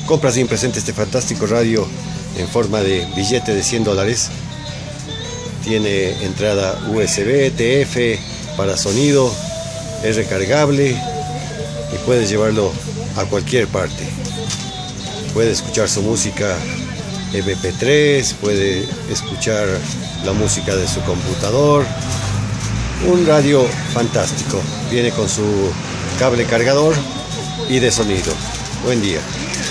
Compra sin presente este fantástico radio en forma de billete de $100. Tiene entrada USB, TF para sonido, es recargable y puedes llevarlo a cualquier parte. Puede escuchar su música MP3, puede escuchar la música de su computador. Un radio fantástico. Viene con su cable cargador y de sonido. Buen día.